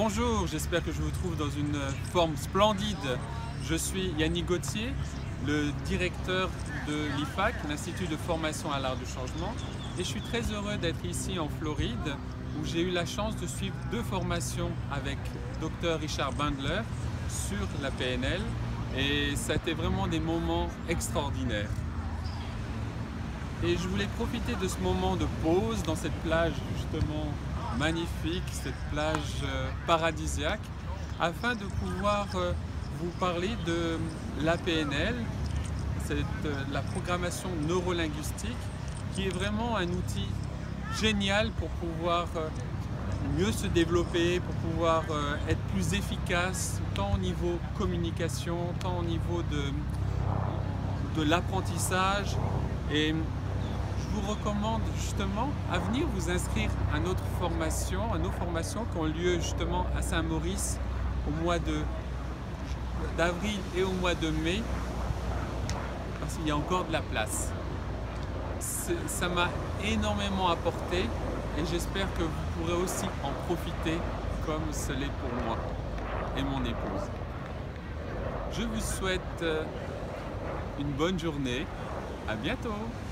Bonjour, j'espère que je vous trouve dans une forme splendide. Je suis Yannick Gauthier, le directeur de l'IFAC, l'Institut de formation à l'art du changement. Et je suis très heureux d'être ici en Floride, où j'ai eu la chance de suivre deux formations avec Dr Richard Bandler sur la PNL. Et ça a été vraiment des moments extraordinaires. Et je voulais profiter de ce moment de pause dans cette plage justement magnifique, cette plage paradisiaque, afin de pouvoir vous parler de la PNL, c'est la programmation neurolinguistique, qui est vraiment un outil génial pour pouvoir mieux se développer, pour pouvoir être plus efficace, tant au niveau communication, tant au niveau de l'apprentissage. Et je vous recommande justement à venir vous inscrire à notre formation, à nos formations qui ont lieu justement à Saint-Maurice au mois d'avril et au mois de mai, parce qu'il y a encore de la place. Ça m'a énormément apporté et j'espère que vous pourrez aussi en profiter comme ce l'est pour moi et mon épouse. Je vous souhaite une bonne journée. À bientôt!